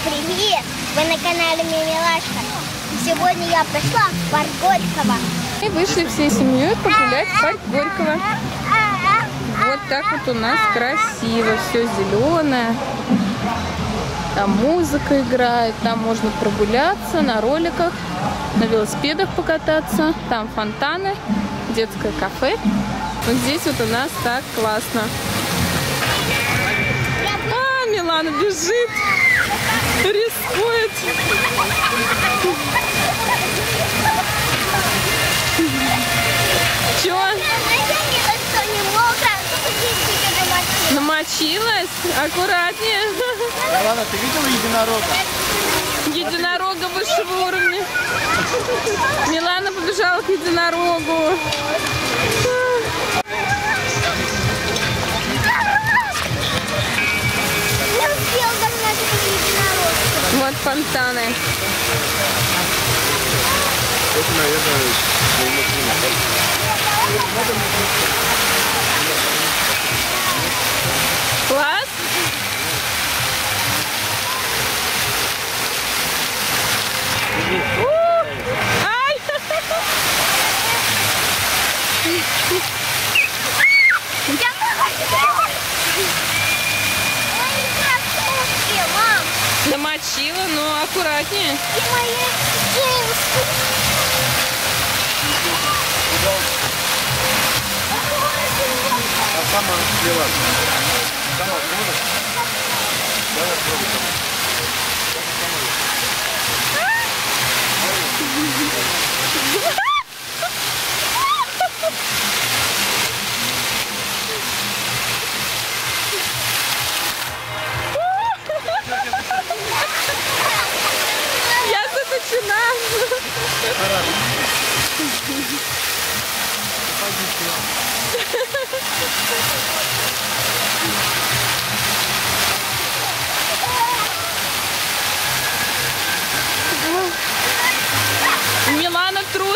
Привет! Вы на канале Мимилашка. Сегодня я пришла в парк Горького. И вышли всей семьей погулять в парк Горького. Вот так вот у нас красиво, все зеленое. Там музыка играет, там можно прогуляться на роликах, на велосипедах покататься. Там фонтаны, детское кафе. Вот здесь вот у нас так классно. А, Милана бежит, рискует. Чё? Намочилась? Аккуратнее. Милана, ты видела единорога? Единорога высшего уровня. Милана побежала к единорогу. Вот фонтаны. Это, наверное, Класс? Ай! Намочила, но аккуратнее. А сама Милана. Сама пробуй. Давай пробуй сама. Я заточена. Милана трус.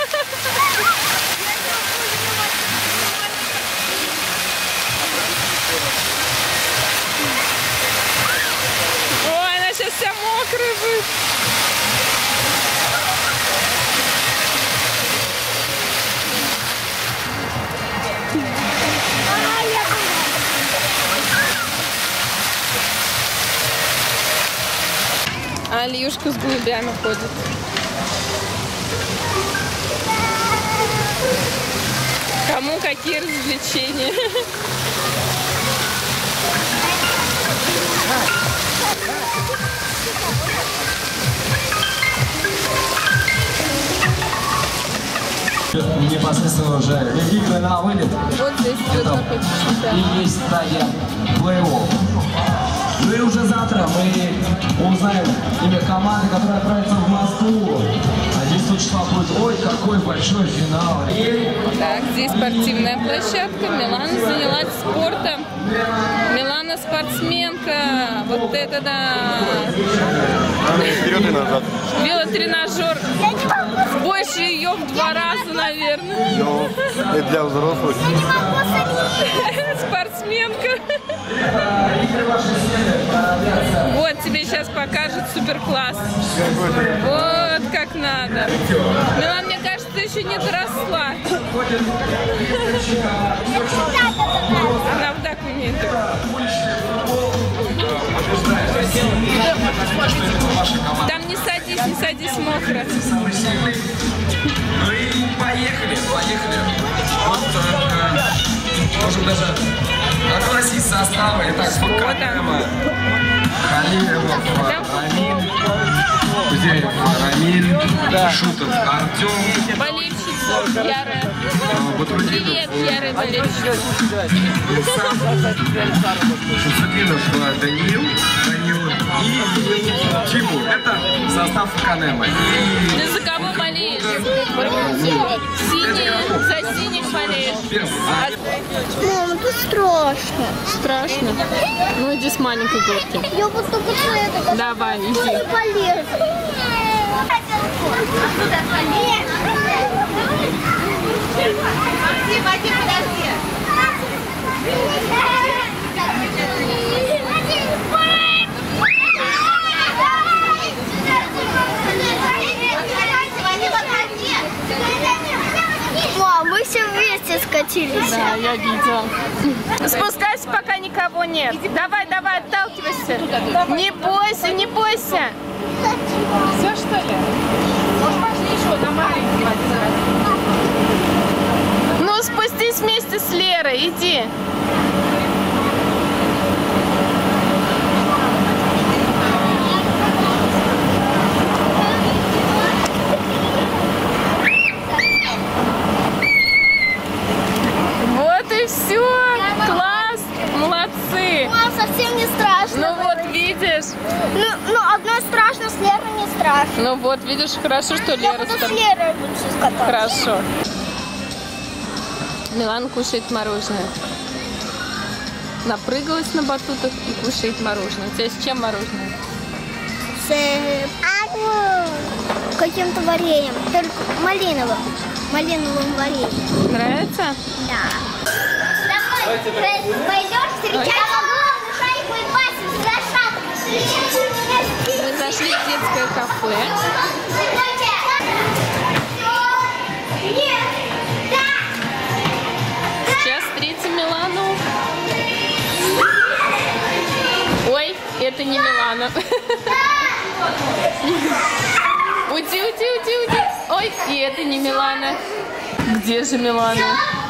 Ой, она сейчас вся мокрая будет. А Алиюшка с голубями ходит. Кому какие развлечения? Непосредственно уже игры на вылет. Вот здесь идет такой чемпионат. И есть стадия плей-офф. Ну и уже завтра мы узнаем имя команды, которая отправится в Москву. 11 числа будет, ой, какой большой финал. Так, здесь спортивная площадка. Милана занялась спортом. Милана спортсменка. Вот это да. Вперед и назад. Велотренажер. Больше ее в 2 раза, наверное. Ну, это для взрослых. Спортсменка. Вот, тебе сейчас покажут супер-класс. Вот как надо. Милана, мне кажется, ты еще не доросла. Она вот так умеет. Там не садись, мокро. Ну и поехали. Вот, можем даже огласить составы. Итак, Факанема, Халилов, Рамиль, Кузеев, Рамиль, Шутов, Артем. Болельщица ярая. Привет, ярая болельщица. Шуцепинов, Даниил и Тимур. Это состав Факанема. Ты за кого болеешь? За синих болеешь. Мама, тут страшно. Страшно. Ну иди с маленькой горки. Я вот только это. Давай, иди. Не полез. Вадим, подожди. смешно. Спускайся, пока никого нет. Давай, давай, отталкивайся. Не бойся, не бойся. Все, что ли? Может, пошли еще на маленький. Ну, спустись вместе с Лерой, иди. Вот и все. Класс, молодцы. Мам, совсем не страшно. Ну вот, видишь. Ну, одной страшно, с Лерой не страшно. Ну вот, видишь, хорошо, что Я Лера буду с с тобой. Лерой лучше скататься. Хорошо. Милана кушает мороженое. Напрыгалась на батутах и кушает мороженое. У тебя с чем мороженое? С каким-то вареньем, только малиновым вареньем. Нравится? Да. Пойдешь встречать? Я могу на шайку и пасть, Мы зашли в детское кафе. Сейчас встретим Милану. Ой, это не Милана. Уйди, уйди, уйди, уйди. Ой, и это не Милана. Где же Милана?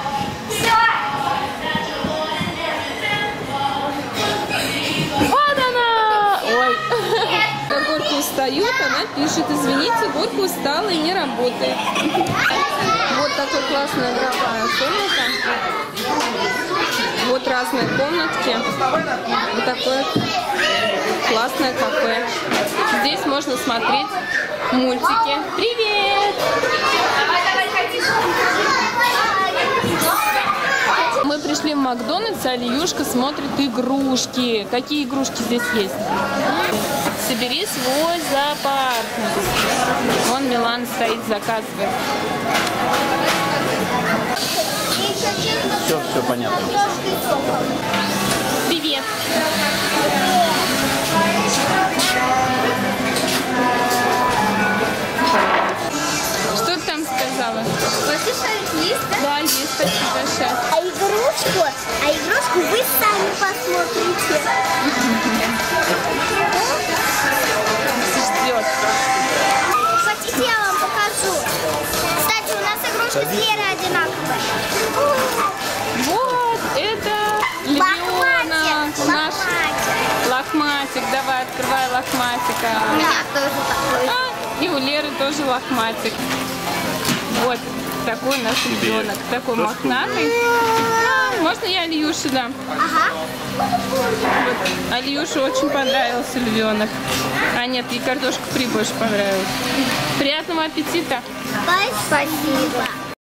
Вот она! Ой. Как Горько устает, она пишет: извините, Горько устала и не работает. Вот такая классная игровая комната. Вот разные комнатки. Вот такое классное кафе. Здесь можно смотреть мультики. Привет! Мы пришли в Макдональдс, а Ильюшка смотрит игрушки. Какие игрушки здесь есть? Собери свой зоопарк. Вон Милана стоит, заказывает. Все понятно. Привет. Что ты там сказала? Хочешь что-нибудь есть, да? Да, есть, спасибо большое. А игрушку вы сами посмотрите. Ждет. Хотите, я вам покажу? Кстати, у нас игрушка с Лерой одинаковая. Вот, это львенок. Наш лохматик. Давай, открывай лохматика. У меня тоже такой. А, и у Леры тоже лохматик. Вот такой наш львенок. Такой мохнатый. А, можно я Ильюше дам? Ага. Вот. Ильюше очень понравился львенок. А нет, ей картошка фри больше понравилась. Приятного аппетита! Спасибо.